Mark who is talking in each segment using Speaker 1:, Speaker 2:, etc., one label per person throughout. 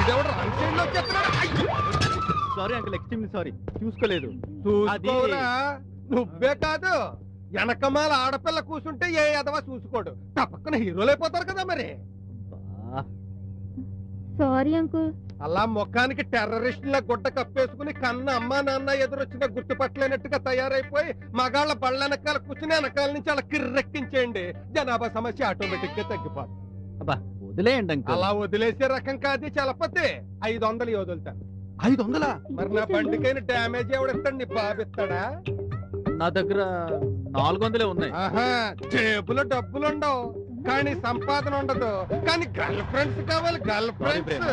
Speaker 1: ఈడెవడు wrong side లో వచ్చేస్తున్నాడు.
Speaker 2: Sorry uncle, extremely sorry, చూసుకోలేదు.
Speaker 1: చూసుకోరా నువ్వే కాదు, వెనకమాల ఆడపిల్ల కూర్చుంటే ఏ ఎదవా చూసుకోడు, తప్పకుండా హీరోలు అయిపోతారు కదా మరి.
Speaker 3: Sorry uncle.
Speaker 1: అలా ముఖానికి టెర్రరిస్టుల గుడ్డ కప్పేసుకుని కన్న అమ్మా నాన్న ఎదురొచ్చిన గుర్తుపట్టలేనట్టుగా తయారైపోయి మగాళ్ళ బళ్ళ వెనకాల కూర్చుని వెనకాల నుంచి అలా కిర్రెక్కించేయండి, జనాభా సమస్య ఆటోమేటిక్ గా తగ్గిపోతుంది.
Speaker 2: వదిలేయండి అంకుల్.
Speaker 1: అలా వదిలేసే రకం కాదు చలపతి. 500 వదులుతాను.
Speaker 2: 500?
Speaker 1: మరి నా బండికైనా డ్యామేజ్ ఎవడిస్తాడు, నీ బాబిస్తాడా?
Speaker 2: నా దగ్గర 400 ఉన్నాయి.
Speaker 1: ఆహా, జేబులో డబ్బులుండవు కానీ సంపాదన ఉండదు, కానీ గర్ల్ ఫ్రెండ్స్ కావాలి. గర్ల్ ఫ్రెండ్స్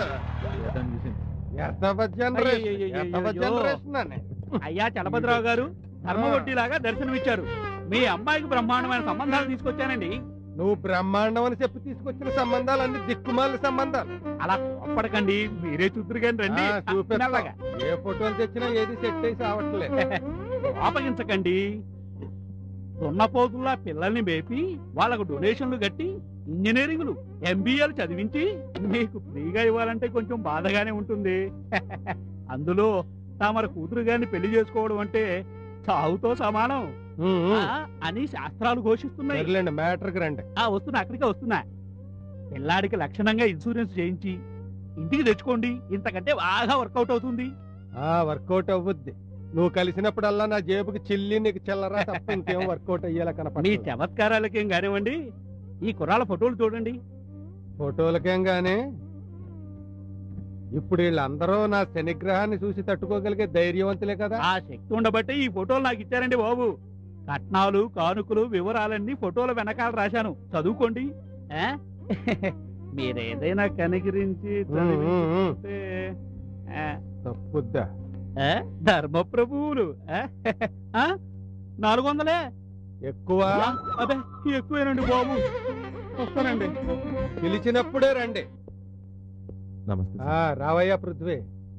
Speaker 1: జనరేషన్ అని.
Speaker 4: అయ్యా చలపతిరావు గారు ధర్మవడ్డీలాగా దర్శనమిచ్చారు. మీ అమ్మాయికి బ్రహ్మాండమైన సంబంధాలు తీసుకొచ్చానండి.
Speaker 1: నువ్వు బ్రహ్మాండం అని చెప్పి తీసుకొచ్చిన సంబంధాలు అన్ని దిక్కుమాల సంబంధాలు.
Speaker 4: అలా కోప్పడకండి, మీరే చూద్దరు కానీ రండి.
Speaker 1: చూపిస్తాగా. ఏ ఫోటోలు తెచ్చినా ఏది సెట్ అయి సావట్లేదు.
Speaker 4: కోపగించకండి. దున్నపోతుల్లా పిల్లల్ని మేపి వాళ్ళకు డొనేషన్లు కట్టి ఇంజనీరింగ్లు ఎంబీఏలు చదివించి మీకు ఫ్రీగా ఇవ్వాలంటే కొంచెం బాధగానే ఉంటుంది. అందులో తమరు కూతురు గారిని పెళ్లి చేసుకోవడం అంటే చావుతో సమానం అని శాస్త్రాలు ఘోషిస్తున్నాయి. వస్తున్నా, అక్కడికే వస్తున్నా. పిల్లాడికి లక్షణంగా ఇన్సూరెన్స్ చేయించి ఇంటికి తెచ్చుకోండి, ఇంతకంటే బాగా వర్కౌట్ అవుతుంది.
Speaker 1: వర్కౌట్ అవ్వద్ది. నువ్వు కలిసినప్పుడల్లా నా జేబుకి చిల్లి నీకు చిల్లరా తప్ప ఇంకేం వర్కౌట్ అయ్యేలా కనపడదు.
Speaker 4: మీ చమత్కారాలకేం కానివ్వండి, ఈ కుర్రాళ్ళ ఫోటోలు చూడండి.
Speaker 1: ఫోటోలకేం గానీ ఇప్పుడు వీళ్ళందరూ నా శనిగ్రహాన్ని చూసి తట్టుకోగలిగే ధైర్యవంతులే కదా.
Speaker 4: ఆ శక్తి ఉండబట్టే ఈ ఫోటోలు నాకు ఇచ్చారండి బాబు. కట్నాలు కానుకలు వివరాలన్నీ ఫోటోల వెనకాల రాశాను, చదువుకోండి. మీరేదైనా కనికరించి
Speaker 1: తప్పుద్దా
Speaker 4: ధర్మప్రభువులు. 400
Speaker 1: ఎక్కువ?
Speaker 4: అదే ఎక్కువేనండి బాబు. వస్తానండి.
Speaker 1: పిలిచినప్పుడే రండి. రావయ్యా పృథ్వీ.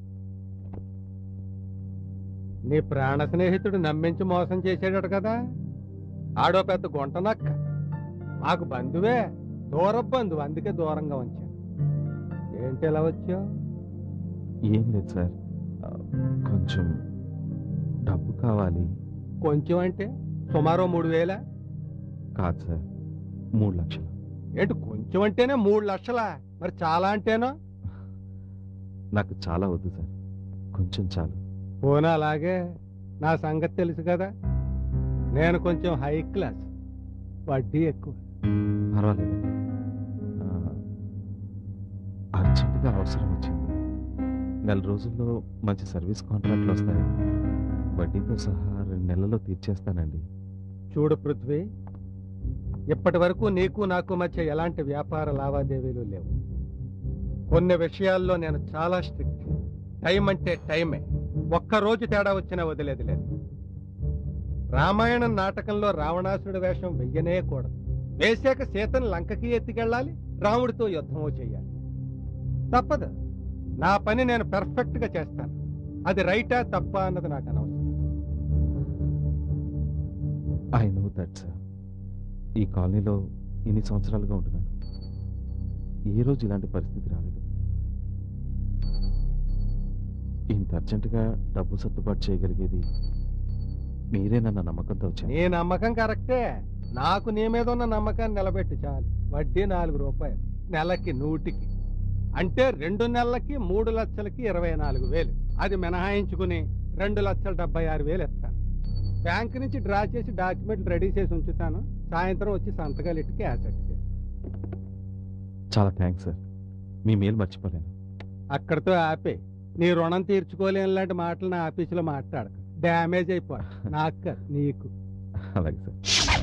Speaker 1: నీ ప్రాణ స్నేహితుడు నమ్మించి మోసం చేసాడట కదా. ఆడో పెద్ద గుంటనక్క, మాకు బంధువే, దూర బంధువు, అందుకే దూరంగా ఉంచాను. ఏంటి ఎలా వచ్చావు?
Speaker 5: ఏం లేదు సార్, కొంచెం డబ్బు కావాలి.
Speaker 1: కొంచెం అంటే సుమారు 3000?
Speaker 5: కాదు సార్, 3 లక్షలు.
Speaker 1: ఏంటి కొంచెం అంటేనే 3 లక్షలా? మరి చాలా అంటేనో?
Speaker 5: నాకు చాలా వద్దు సార్, కొంచెం చాలు.
Speaker 1: పోనా అలాగే. నా సంగతి తెలుసు కదా, నేను కొంచెం హై క్లాస్, వడ్డీ ఎక్కువ.
Speaker 5: పర్వాలేదు, అర్జెంటుగా అవసరం వచ్చింది. 4 రోజుల్లో మంచి సర్వీస్ కాంట్రాక్ట్లు వస్తాయి. వడ్డీతో సహా 2 నెలల్లో తీర్చేస్తానండి.
Speaker 1: చూడు పృథ్వీ, ఇప్పటి వరకు నీకు నాకు మధ్య ఎలాంటి వ్యాపార లావాదేవీలు లేవు. కొన్ని విషయాల్లో నేను చాలా స్ట్రిక్ట్. టైం అంటే టైమే, ఒక్కరోజు తేడా వచ్చినా వదిలేది లేదు. రామాయణం నాటకంలో రావణాసురుడి వేషం వెయ్యనే కూడదు. వేసాక సీతను లంకకి ఎత్తికెళ్ళాలి, రాముడితో యుద్ధమో చెయ్యాలి. తప్పదు. నా పని నేను పెర్ఫెక్ట్ గా చేస్తాను. అది రైటా తప్పా అన్నది నాకు అనవసరం.
Speaker 5: I know that sir. ఈ కాలనీలో ఇన్ని సంవత్సరాలుగా ఉంటున్నాను, ఏ రోజు ఇలాంటి పరిస్థితి రాలేదు. ఇంత అర్జెంటుగా డబ్బు సర్దుబాటు చేయగలిగేది మీరేనన్న నమ్మకంతో వచ్చాను.
Speaker 1: నీ నమ్మకం కరెక్టే, నాకు నీ మీద ఉన్న నమ్మకాన్ని నిలబెట్టి చాలు. వడ్డీ 4 రూపాయలు, నెలకి 100కి, అంటే 2 నెలలకి 3 లక్షలకి 24,000. అది మినహాయించుకుని 2,76,000 ఇస్తాను. బ్యాంక్ నుంచి డ్రా చేసి డాక్యుమెంట్లు రెడీ చేసి ఉంచుతాను. సాయంత్రం వచ్చి సంతకాలు ఎట్టుకి యాసెట్కి.
Speaker 5: చాలా థ్యాంక్స్ సార్, మీ మేలు మర్చిపోలేను.
Speaker 1: అక్కడితో ఆపే. నీ రుణం తీర్చుకోలేని లాంటి మాటలు నా ఆఫీసులో మాట్లాడక, డ్యామేజ్ అయిపోయి నాకు కాదు నీకు.
Speaker 5: అలాగే సార్.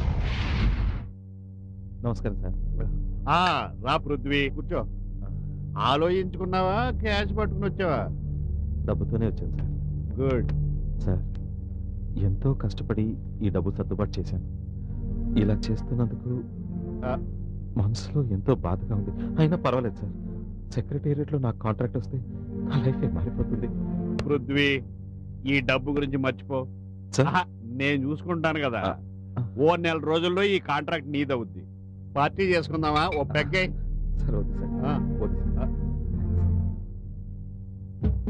Speaker 5: నమస్కారం సార్.
Speaker 6: రా పృథ్వీ, కూర్చో. ఆలోచించుకున్నావా, క్యాష్ పట్టుకుని వచ్చావా?
Speaker 5: డబ్బుతోనే వచ్చాను సార్.
Speaker 6: గుడ్
Speaker 5: సార్, ఎంతో కష్టపడి ఈ డబ్బు సర్దుబాటు చేశాను. ఇలా చేస్తున్నందుకు మనసులో ఎంతో బాధగా ఉంది. అయినా పర్వాలేదు సార్, సెక్రటేరియట్లో నాకు కాంట్రాక్ట్ వస్తే నా లైఫ్ మారిపోతుంది.
Speaker 6: పృథ్వీ, ఈ డబ్బు గురించి మర్చిపో. నేను చూసుకుంటాను కదా. ఓ 4 రోజుల్లో ఈ కాంట్రాక్ట్ నీదవుద్ది. పార్టీ చేసుకుందామా? ఓ పెగ్గే.
Speaker 5: సార్ వద్దు సార్, వద్దు సార్.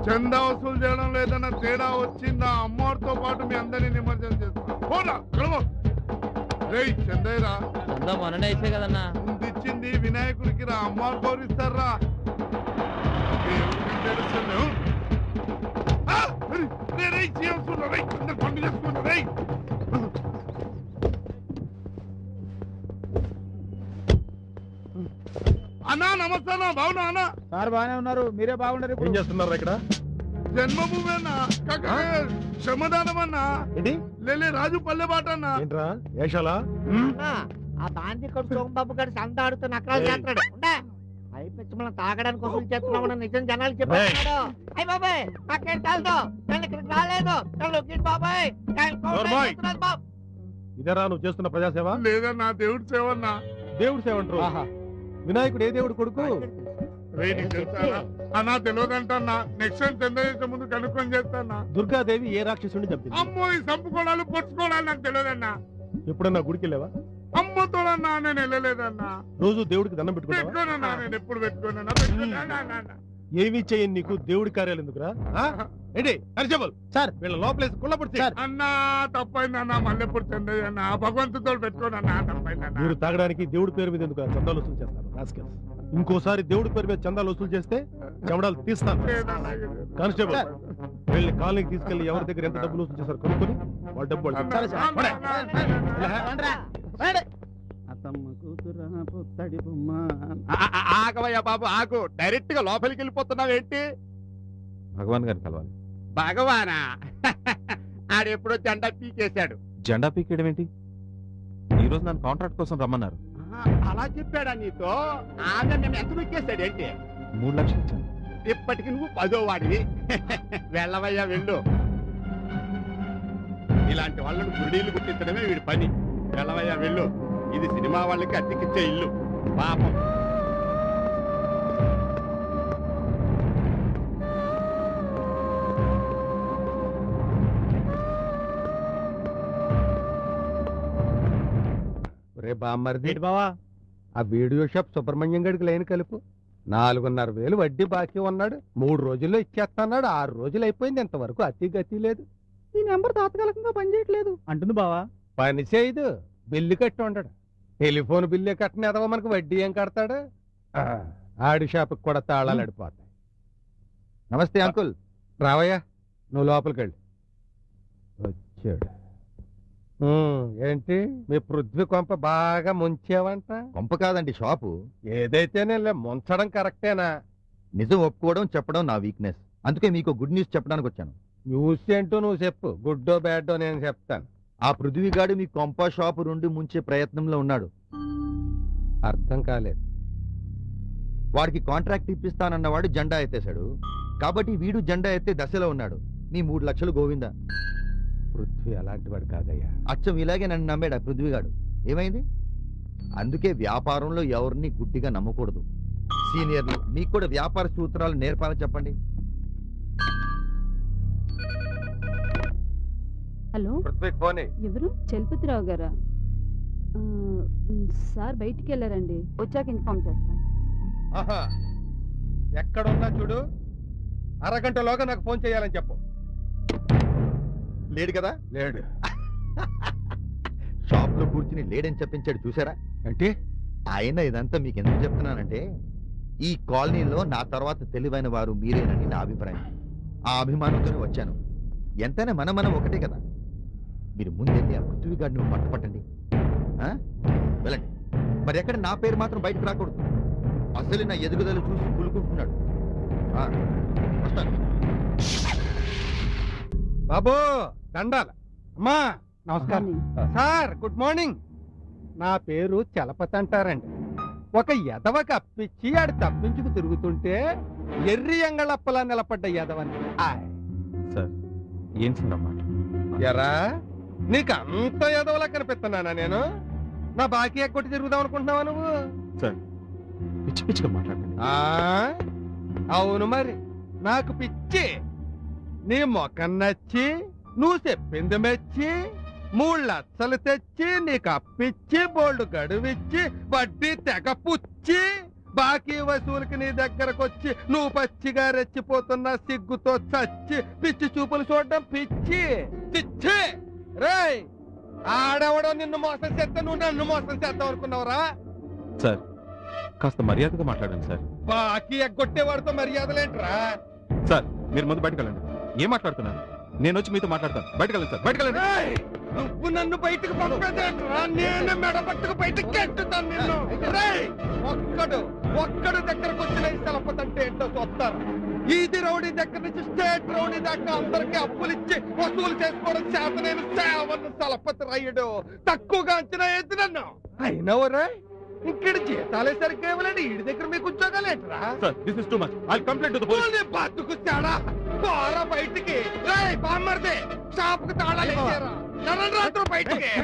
Speaker 3: చందా వసూలు చేయడం లేదన్న తేడా వచ్చిందా అమ్మవారితో పాటు మీ అందరినీ నిమజ్జనం చేస్తా. రేయ్ చందయ్యరా,
Speaker 2: చందా మొన్ననే ఇచ్చే కదన్నా.
Speaker 3: ముందిచ్చింది వినాయకుడికి రా, అమ్మవారు గౌరవిస్తారా? అన్నా నమస్తే అన్న, బాగున్నా అన్న?
Speaker 4: సార్ బాగానే ఉన్నారు, మీరే బాగున్నారు.
Speaker 5: ఏం చేస్తున్నారు ఇక్కడ?
Speaker 3: జన్మభూమి అన్న, శ్రమదానం అన్న,
Speaker 5: ఇది
Speaker 3: లేలే రాజు పల్లె బాట అన్న.
Speaker 5: ఏంట్రా ఏషాలా?
Speaker 7: ఆ బాంతి కొడు సోమబాబు గారు సంత ఆడుతూ నకరాలు చేస్తాడు. అయిపోయి మనం తాగడానికి వసూలు చేస్తున్నామని నిజం జనాలు చెప్పాడు. అయ్యి బాబాయ్ నాకేం తెలుసు, నేను ఇక్కడికి రాలేదు. బాబాయ్
Speaker 5: ఇదేరా నువ్వు చేస్తున్న ప్రజాసేవ?
Speaker 3: లేదన్నా దేవుడి సేవ అన్నా.
Speaker 5: దేవుడి సేవ అంటారు. వినాయకుడు ఏ దేవుడు కొడుకు?
Speaker 3: అన్నా తెలియదంటన్నా, నెక్స్ట్ టైం చంద చేసే ముందు కనుక్కొని చేస్తానా.
Speaker 5: దుర్గాదేవి ఏ రాక్షసుని చంపింది?
Speaker 3: అమ్మో ఈ సంపుకోవడాలు పొడుచుకోవడాలు నాకు తెలియదన్నా.
Speaker 5: ఎప్పుడన్నా గుడికి వెళ్ళావా?
Speaker 3: అమ్మతోడన్నా నేను వెళ్ళలేదన్నా.
Speaker 5: రోజు దేవుడికి దండం పెట్టుకుంటావా?
Speaker 3: పెట్టుకోనన్నా, నేను ఎప్పుడు పెట్టుకోనన్నా.
Speaker 5: ఏమీ చేయని నీకు దేవుడి కార్యాలు ఎందుకురా? ఏంటి కానిస్టేబుల్ సార్, వీళ్ళ లోపలేసి కుళ్ళపడితే
Speaker 3: అన్నా తప్పైందన్నా, మళ్ళీ ఎప్పుడు చందయ్య అన్నా, భగవంతుతో పెట్టుకోనన్నా, తప్పైందన్నా.
Speaker 5: మీరు తాగడానికి దేవుడి పేరు మీద ఎందుకు చందాలు వసూలు చేస్తారు? రాస్కెల్స్. ఇంకోసారి దేవుడి పేరు మీద చందాలు వసూలు చేస్తే చెమడాలు తీస్తాను. కానిస్టేబుల్ వీళ్ళని కాలనీకి తీసుకెళ్లి ఎవరి దగ్గర ఎంత డబ్బులు వసూలు చేస్తారు కనుక్కొని వాళ్ళ డబ్బు
Speaker 6: ఆగవయ్యా బాబు ఆగు, డైరెక్ట్ గా లోపలికి వెళ్ళిపోతున్నావు ఏంటి?
Speaker 5: భగవాన్ గారిని కలవాలి.
Speaker 6: భగవానా? ఆడెప్పుడో జెండా పీకేశాడు.
Speaker 5: జెండా పీకేయడం ఏంటి? ఈ రోజు నన్ను కాంట్రాక్ట్ కోసం రమ్మన్నారు.
Speaker 6: అలా చెప్పాడా నీతో? ఆగా నేను ఎంత నొక్కేశాడు ఏంటి?
Speaker 5: 3 లక్షలు ఇచ్చాను.
Speaker 6: ఇప్పటికి నువ్వు 10వ వాడివి. వెళ్ళవయ్యా వెళ్ళు. ఇలాంటి వాళ్ళను గుడిలు గుర్తించడమే వీడి పని. వెళ్ళవయ్యా వెళ్ళు. ఇది సినిమా వాళ్ళకి అద్దెకిచ్చే ఇల్లు. పాపం.
Speaker 1: రే బామ్మర్ది,
Speaker 4: బావా
Speaker 1: ఆ వీడియో షాప్ సుబ్రహ్మణ్యం గడికి లైన్ కలుపు. 4,500 వడ్డీ బాకీ ఉన్నాడు. 3 రోజుల్లో ఇచ్చేస్తున్నాడు. 6 రోజులు అయిపోయింది, ఇంతవరకు అతి గతి లేదు.
Speaker 4: ఈ నెంబర్ తాత్కాలికంగా పనిచేయట్లేదు అంటుంది బావా.
Speaker 1: పని చేయదు, బిల్లు కట్టి ఉండడు. టెలిఫోన్ బిల్లు కట్టిన ఎదవ మనకు వడ్డీ ఏం కడతాడు? ఆడి షాపుకి కూడా తాళాలు అడిపోతాయి.
Speaker 5: నమస్తే అంకుల్.
Speaker 1: రావయ్యా, నువ్వు లోపలికి వెళ్ళి. వచ్చాడు. ఏంటి మీ పృథ్వీ కొంప బాగా ముంచావంట?
Speaker 8: కొంప కాదండి, షాపు.
Speaker 1: ఏదైతేనే ముంచడం కరెక్టేనా?
Speaker 8: నిజం ఒప్పుకోవడం చెప్పడం నా వీక్నెస్. అందుకే మీకు గుడ్ న్యూస్ చెప్పడానికి వచ్చాను.
Speaker 1: న్యూస్ ఏంటో నువ్వు చెప్పు, గుడ్డో బ్యాడో నేను చెప్తాను.
Speaker 8: ఆ పృథ్వీగాడు మీ కొంప షాపు నుండి ముంచే ప్రయత్నంలో ఉన్నాడు.
Speaker 1: అర్థం కాలేదు.
Speaker 8: వాడికి కాంట్రాక్ట్ ఇప్పిస్తానన్నవాడు జెండా ఎత్తేశాడు. కాబట్టి వీడు జెండా ఎత్తే దశలో ఉన్నాడు. మీ 3 లక్షలు గోవిందా.
Speaker 1: పృథ్వీ అలాంటి వాడు కాదయ్యా.
Speaker 8: అచ్చం ఇలాగే నన్ను నమ్మాడు ఆ పృథ్వీగాడు. ఏమైంది? అందుకే వ్యాపారంలో ఎవరిని గుడ్డిగా నమ్మకూడదు. సీనియర్లు మీకు కూడా వ్యాపార సూత్రాలు నేర్పాలని చెప్పండి.
Speaker 9: హలో,
Speaker 1: పృథ్వీకి ఫోన్.
Speaker 9: ఎవరు? చలపతిరావు గారా? సార్ బయటికి వెళ్ళారండి, వచ్చాక ఇన్ఫార్మ్ చేస్తాను.
Speaker 1: ఆహా, ఎక్కడున్నా చూడు, అరగంటలోగా నాకు ఫోన్ చేయాలని చెప్పు.
Speaker 8: లేడు కదా?
Speaker 1: లేడు.
Speaker 8: షాప్ లో కూర్చుని లేడని చెప్పించాడు, చూసారా?
Speaker 1: అంటే
Speaker 8: ఆయన ఇదంతా మీకు ఎందుకు చెప్తున్నానంటే, ఈ కాలనీలో నా తర్వాత తెలివైన వారు మీరేనని నా అభిప్రాయం. ఆ అభిమానంతోనే వచ్చాను. ఎంతైనా మనం ఒకటే కదా. మీరు ముందెళ్ళి ఆ పృథ్వీ గారిని పట్టపట్టండి. వెళ్ళండి. మరి ఎక్కడ నా పేరు మాత్రం బయటకు రాకూడదు. అసలు నా ఎదుగుదల చూసి కులుకుంటున్నాడు. వస్తాను.
Speaker 1: బాబు దండాల. అమ్మా నమస్కారం. Sir good morning. నా పేరు చలపతి అంటారండి. ఒక ఎదవకి అప్పిచ్చి ఆడు తప్పించుకు తిరుగుతుంటే ఎర్రి ఎంగళప్పలా నిలబడ్డ ఎదవని.
Speaker 5: సార్ ఏం సార్ అన్నమాట?
Speaker 1: ఎరా నీకు అంత ఎదవలా కనిపిస్తున్నానా నేను? నా బాకీ ఎక్కొట్టి తిరుగుదాం అనుకుంటున్నావా నువ్వు?
Speaker 5: సార్ పిచ్చి పిచ్చిగా మాట్లాడండి.
Speaker 1: అవును మరి, నాకు పిచ్చి. నీ మొఖం నచ్చి, నువ్వు చెప్పింది మెచ్చి, 3 లక్షలు తెచ్చి నీకు అప్పిచ్చి, బోల్డ్ గడువిచ్చి, వడ్డీ తెగ పుచ్చి, బాకీ వసూలుకి నీ దగ్గరకు వచ్చి నువ్వు పచ్చిగా రెచ్చిపోతున్న సిగ్గుతో చచ్చి పిచ్చి చూపులు చూడడం పిచ్చి పిచ్చి. రేయ్, ఆడెవడో నిన్ను మోసం చేస్తే నువ్వు నన్ను మోసం చేద్దాం అనుకున్నావురా?
Speaker 5: సార్ కాస్త మర్యాదగా మాట్లాడండి సార్.
Speaker 1: బాకీ ఎగ్గొట్టేవాడితో మర్యాదలేంట్రా?
Speaker 5: సార్ మీరు ముందు బయటకు వెళ్ళండి. ఏం మాట్లాడుతున్నారు? నేను వచ్చి మీతో మాట్లాడతాను. బయటకు వెళ్ళండి సార్, బయటకు వెళ్ళండి.
Speaker 1: రేయ్, నువ్వు నన్ను బయటకు పంపేదేంట్రా? నేను మెడ పట్టుకు బయటకు కెట్టుతాను నిన్ను. రేయ్, ఒక్కడు దగ్గరకు వచ్చిన ఈ సెలపతంటే ఏంటో చూస్తారు. ఈది రౌడీ దగ్గర నుంచి స్టేట్ రౌడీ దాకా అందరికీ అప్పులిచ్చి వసూలు చేసుకోవడం చేత నేను సేవను సెలపతి రయ్యడు. తక్కువగా అంచనా వేసి నన్ను అయినవరా? ఇక్కడ జీతాలే సరిగ్గా ఇవ్వలేండి, ఈడి దగ్గర మీకు ఉద్యోగాలు ఏంట్రా?
Speaker 5: Sir this is too much. I will complaint to the police.
Speaker 1: బతుకు తేడా పోరా బయటికి. బామ్మర్దే షాప్ కు తాళాలు ఇచ్చారా? నన్ను రాత్రి బయటికి